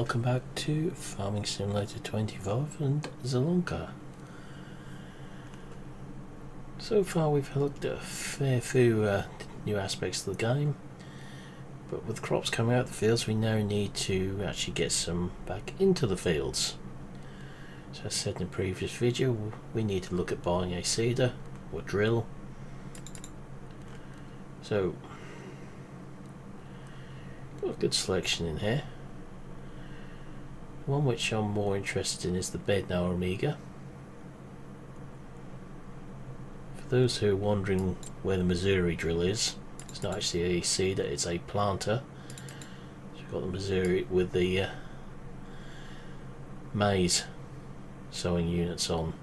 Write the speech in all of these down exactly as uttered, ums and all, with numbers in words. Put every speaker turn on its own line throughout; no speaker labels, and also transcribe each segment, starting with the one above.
welcome back to Farming Simulator twenty-five and Zelonka. So far we've looked at a fair few uh, new aspects of the game, but with crops coming out of the fields we now need to actually get some back into the fields. So as I said in the previous video, we need to look at buying a seeder or drill. So got a good selection in here. One which I'm more interested in is the Bednar Amiga. For those who are wondering where the Missouri drill is, it's not actually a seeder, it's a planter. So we've got the Missouri with the uh, maize sowing units on.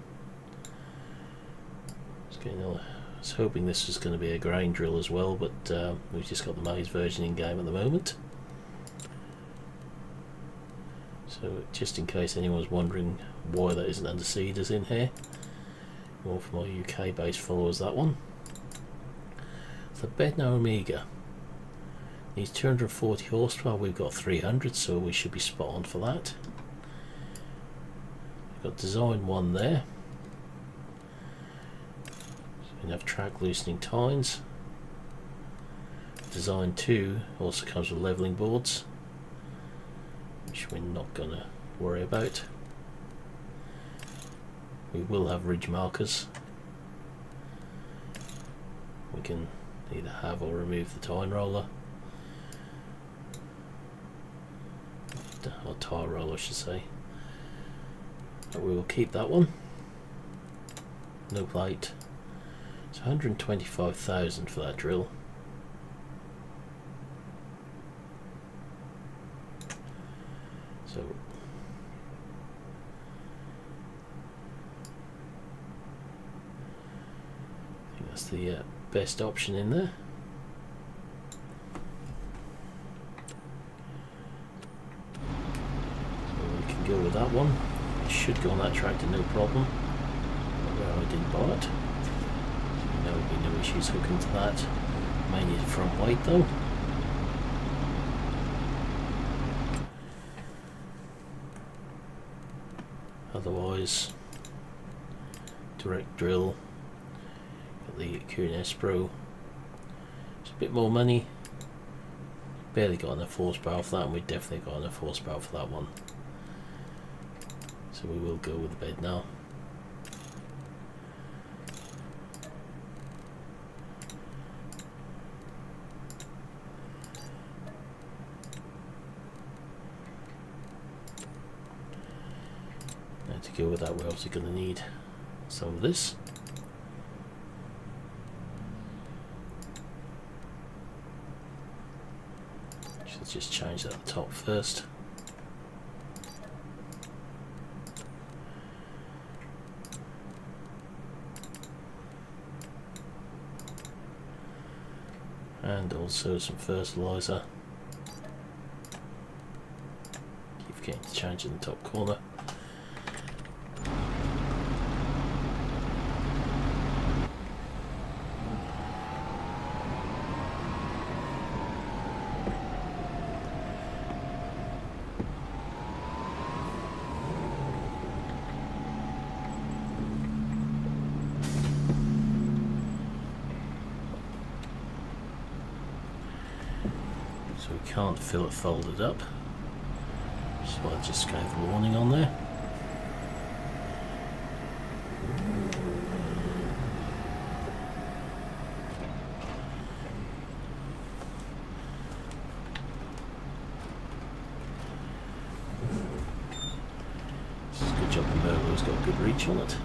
I was hoping this was going to be a grain drill as well, but uh, we've just got the maize version in game at the moment. So just in case anyone's wondering why that isn't under seeders in here, more for my U K based followers, that one. The Bednar Amiga needs two hundred forty horsepower, we've got three hundred, so we should be spot on for that. We've got design one there, so we have track loosening tines. Design two also comes with levelling boards, which we're not going to worry about. We will have ridge markers. We can either have or remove the tine roller, or tire roller I should say, but we will keep that one. No plate. It's one hundred twenty-five thousand for that drill. So I think that's the uh, best option in there. So we can go with that one. It should go on that tractor no problem. Well, I didn't buy it, so there will be no issues hooking to that. May need a front weight though. Otherwise, direct drill. Got the Kuhn Pro. It's a bit more money. Barely got enough horsepower for that, and we definitely got enough horsepower for that one. So we will go with the Bednar. To go with that, we're obviously going to need some of this. So let's just change that at the top first. And also some fertilizer. Keep forgetting to change in the top corner. So we can't fill it folded up, so I just gave the warning on there. This is a good job the Merlot's got good reach on it.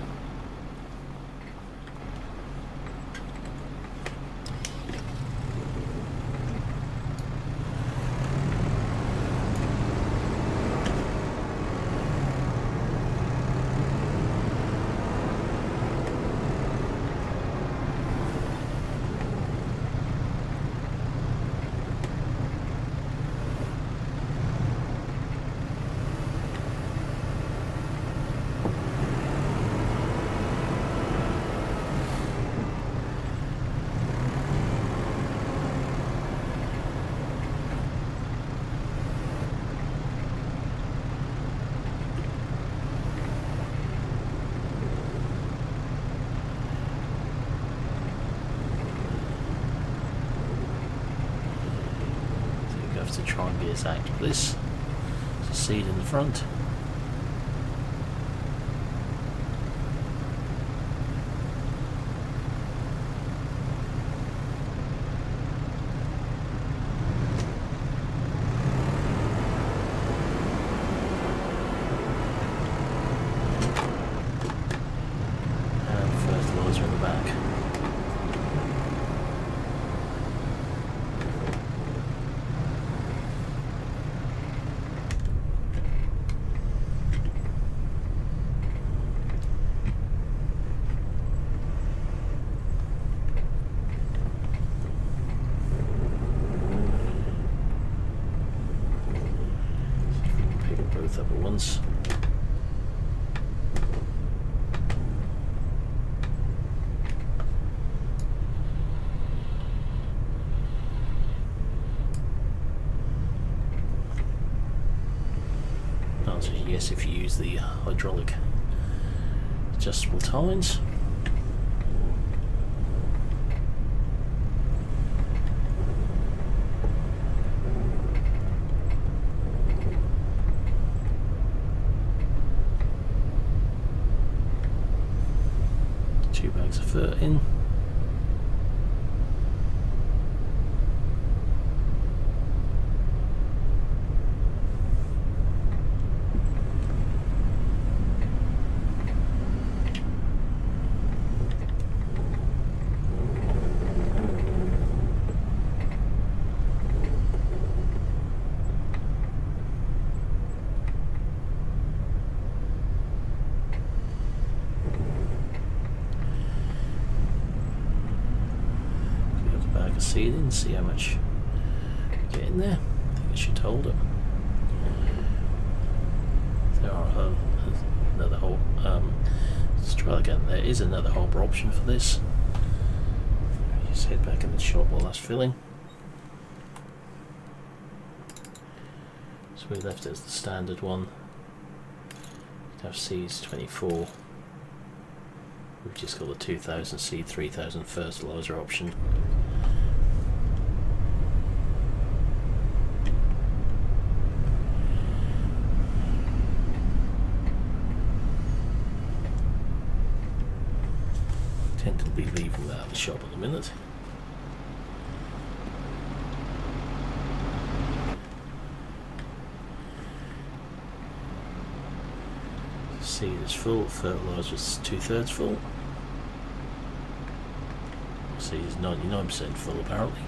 try and be as active with this. There's a seed in the front. Both up at once. Answer is yes if you use the hydraulic adjustable tines. Two bags of fur in. Seed in, see how much you get in there. I think it should hold it. There are uh, another hole. Um, let's try again. There is another hopper option for this. Just head back in the shop while that's filling. So we left it as the standard one. You'd have C's twenty-four. We've just got the two thousand C three thousand fertilizer option. Tend to be leaving that at the shop at the minute. Seed is full, fertilizer is two thirds full. Seed is ninety-nine percent full apparently.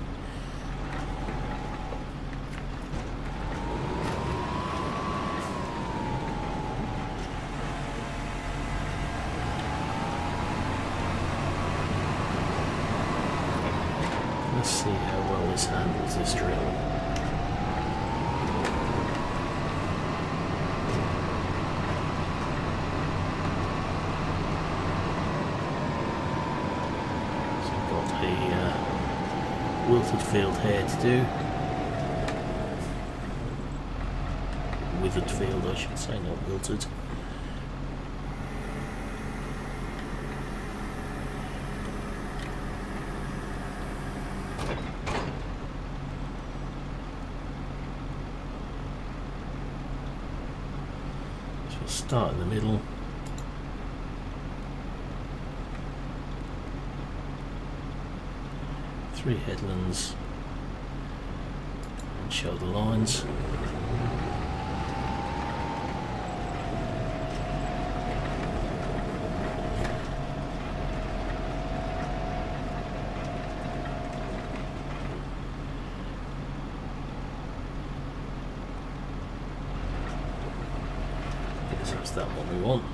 Let's see how well this handles this drill. So we've got a uh, wilted field here to do. Withered field I should say, not wilted. Start in the middle. Three headlands and shoulder lines. So it's that one we want.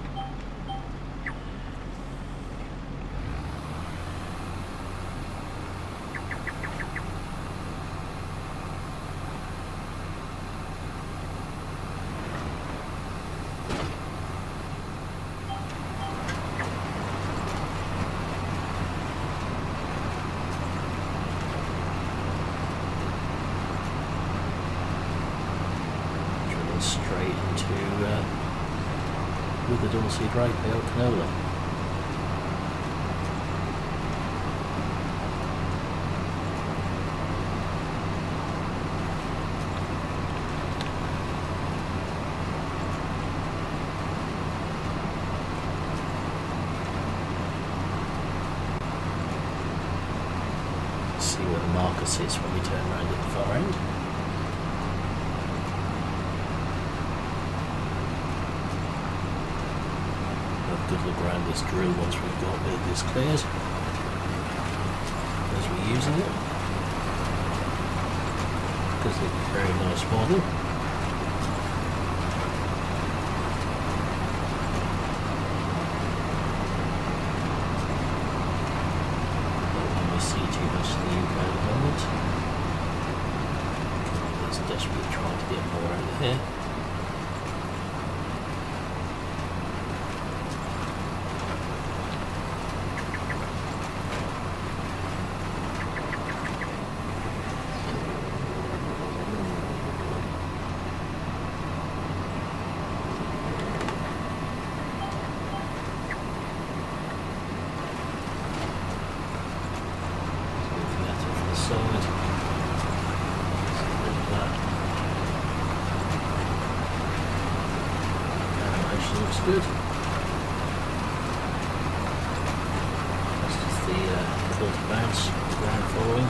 Drill straight into uh, with the Dorsey Great Bale canola. see where the marker sits when we turn around at the far end. Have a good look around this drill once we've got this cleared, as we're using it, because it's a very nice model. Desperately trying to get more out of here. Moving that off the side. Looks good. That's just the uh, filter bounce, the ground following.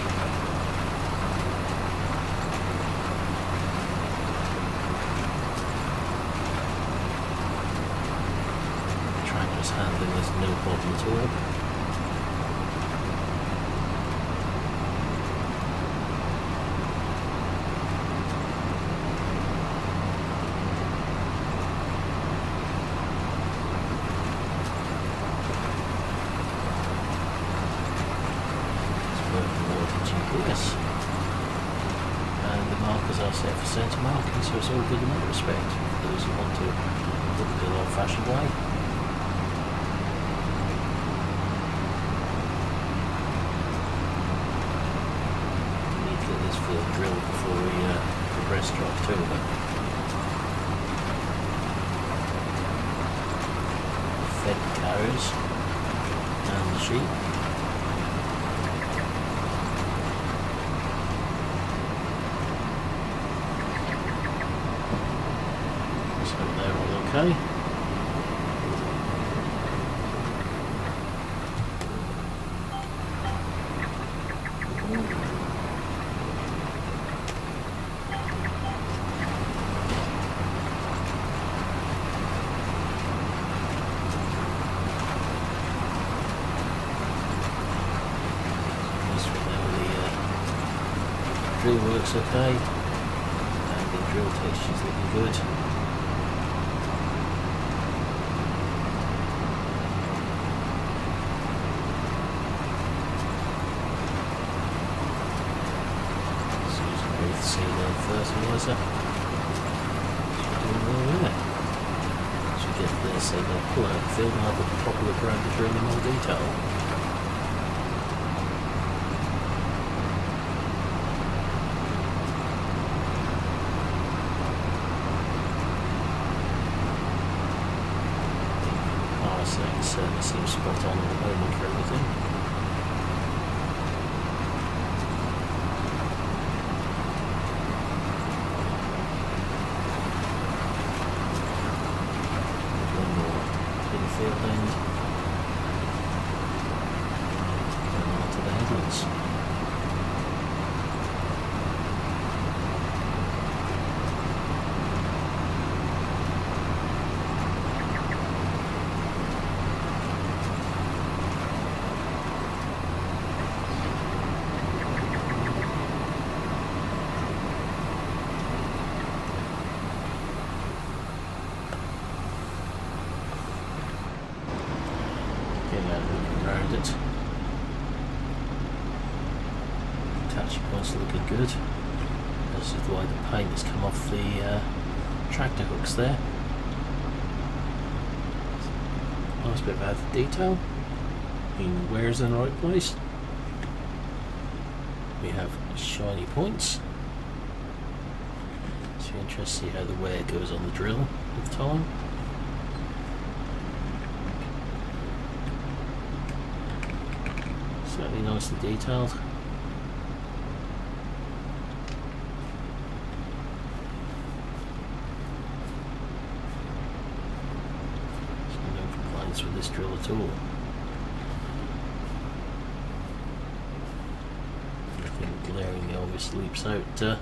Tractor's handling this no problem at all. Yes, and the markers are set for centre marking, so it's all good in that respect. For those who want to look at the old-fashioned way. We need to get this field drilled before we uh, progress to October. Fed cows and the sheep. Okay. Drill works okay, and the drill texture's looking good. Sealant fertiliser. Doing well there. As we get this, they're going to pull out the field and have a proper look around the drill in more detail. Power setting certainly seems spot on at the moment for everything. Field end and on to the headlands. Around it. Touch points are looking good. This is why the paint has come off the uh, tractor hooks there. Nice bit of added detail. Meaning wear's in the right place. We have shiny points. So you're interested to see how the wear goes on the drill with time. Certainly nicely detailed. So no complaints with this drill at all. glaringly obvious leaps out uh,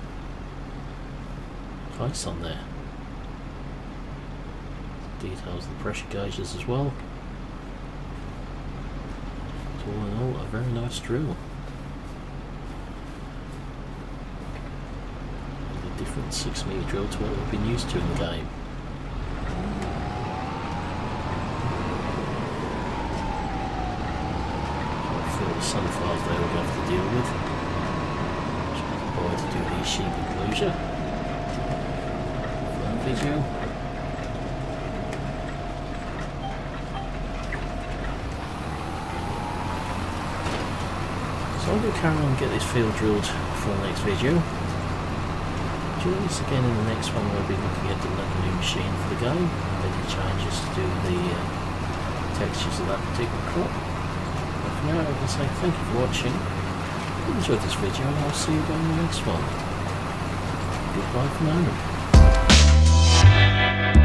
ice on there. Details of the pressure gauges as well. So all in all, a very nice drill. A different six metre drill to what we've been used to in the game. The sunflowers there we're going to have to deal with. Just got the boy to do the sheep enclosure. Fun video. So I'm going to carry on and get this field drilled for the next video. Join us again in the next one where we'll be looking at another new machine for the game. Any changes to do the uh, textures of that particular crop. Now I can say thank you for watching. If you enjoyed this video, and I'll see you again in the next one. Goodbye for now.